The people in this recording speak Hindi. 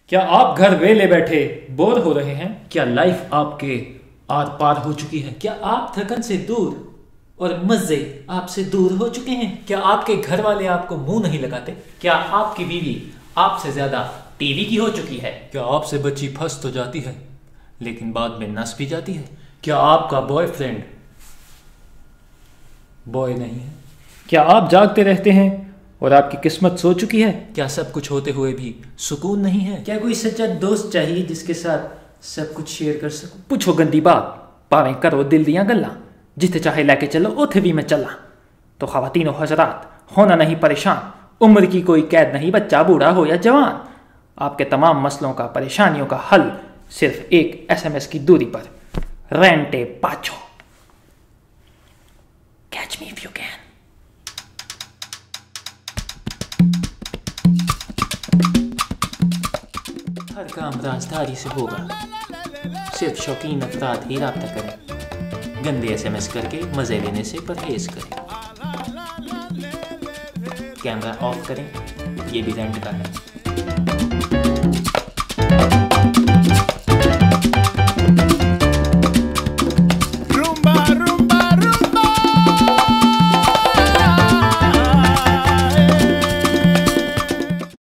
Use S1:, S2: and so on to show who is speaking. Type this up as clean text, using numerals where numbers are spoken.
S1: क्या आप घर वेले बैठे बोर हो रहे हैं? क्या लाइफ आपके आर पार हो चुकी है? क्या आप थकन से दूर और मजे आपसे दूर हो चुके हैं? क्या आपके घर वाले आपको मुंह नहीं लगाते? क्या आपकी बीवी आपसे ज्यादा टीवी की हो चुकी है? क्या आपसे बच्ची फंस तो जाती है लेकिन बाद में नस भी जाती है? क्या आपका बॉयफ्रेंड बॉय नहीं है? क्या आप जागते रहते हैं और आपकी किस्मत सो चुकी है? क्या सब कुछ होते हुए भी सुकून नहीं है? क्या कोई सच्चा दोस्त चाहिए जिसके साथ सब कुछ शेयर कर सकूं? पूछो गंदी बात, भावें करो दिल दियां गल्लां, जिथे चाहे लेके चलो उथे भी मैं चला। तो ख़वातीनो हज़रात, होना नहीं परेशान, उम्र की कोई कैद नहीं, बच्चा बूढ़ा हो या जवान। आपके तमाम मसलों का, परेशानियों का हल सिर्फ एक SMS की दूरी पर। रेंटे पाचो, catch me if you can. हर काम राजधारी से होगा, सिर्फ शौकीन अफराद ही राब्ता करें। गंदे SMS करके मजे लेने से परहेज करें। कैमरा ऑफ करें, ये भी रेंट का है।